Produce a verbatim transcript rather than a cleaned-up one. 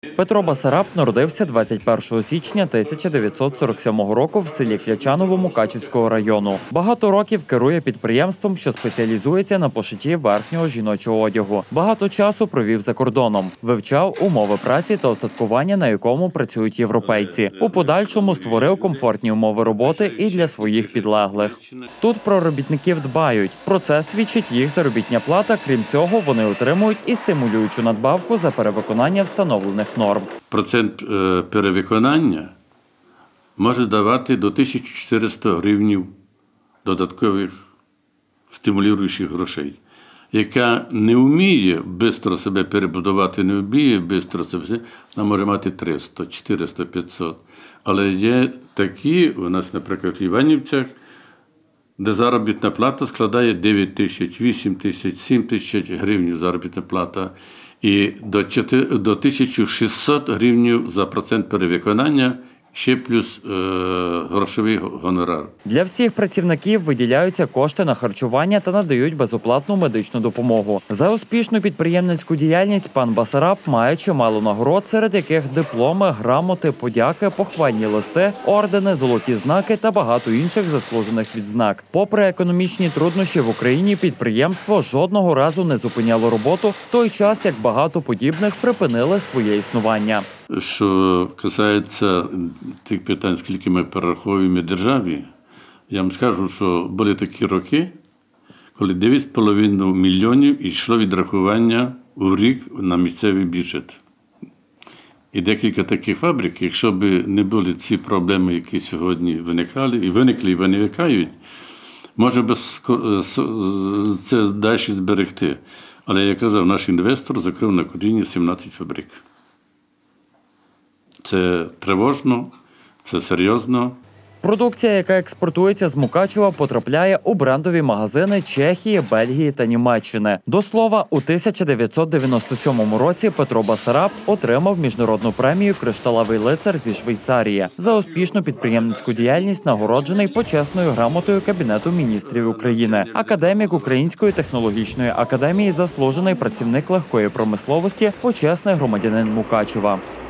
Петро Басараб народився двадцять першого січня тисяча дев'ятсот сорок сьомого року в селі Клячаново Мукачівського району. Багато років керує підприємством, що спеціалізується на пошитті верхнього жіночого одягу. Багато часу провів за кордоном. Вивчав умови праці та остаткування, на якому працюють європейці. У подальшому створив комфортні умови роботи і для своїх підлеглих. Тут про робітників дбають. Про це свідчить їх заробітня плата. Крім цього, вони отримують і стимулюючу надбавку за перевиконання встановлених норм. Процент перевиконання може давати до тисячі чотириста гривень додаткових стимулюючих грошей, яка не вміє швидко себе перебудувати, не вміє швидко себе, вона може мати триста, чотириста, п'ятсот. Але є такі, у нас, наприклад, в Іванівцях, де заробітна плата складає дев'ять тисяч, вісім тисяч, сім тисяч гривень заробітна плата. І до тисячі шістсот гривень за процент перевиконання, ще плюс е, грошовий гонорар. Для всіх працівників виділяються кошти на харчування та надають безоплатну медичну допомогу. За успішну підприємницьку діяльність пан Басараб має чимало нагород, серед яких дипломи, грамоти, подяки, похвальні листи, ордени, золоті знаки та багато інших заслужених відзнак. Попри економічні труднощі в Україні, підприємство жодного разу не зупиняло роботу, в той час як багато подібних припинили своє існування. Що касається тих питань, скільки ми перераховуємо державі, я вам скажу, що були такі роки, коли дев'ять з половиною мільйонів йшло відрахування в рік на місцевий бюджет. І декілька таких фабрик, якщо б не були ці проблеми, які сьогодні виникали, і виникли, і виникають, може б це далі зберегти. Але, як казав, наш інвестор закрив на коріння сімнадцять фабрик. Це тривожно, це серйозно. Продукція, яка експортується з Мукачева, потрапляє у брендові магазини Чехії, Бельгії та Німеччини. До слова, у тисяча дев'ятсот дев'яносто сьомому році Петро Басараб отримав міжнародну премію «Кришталевий лицар» зі Швейцарії. За успішну підприємницьку діяльність нагороджений почесною грамотою Кабінету міністрів України. Академік Української технологічної академії, заслужений працівник легкої промисловості, почесний громадянин Мукачева.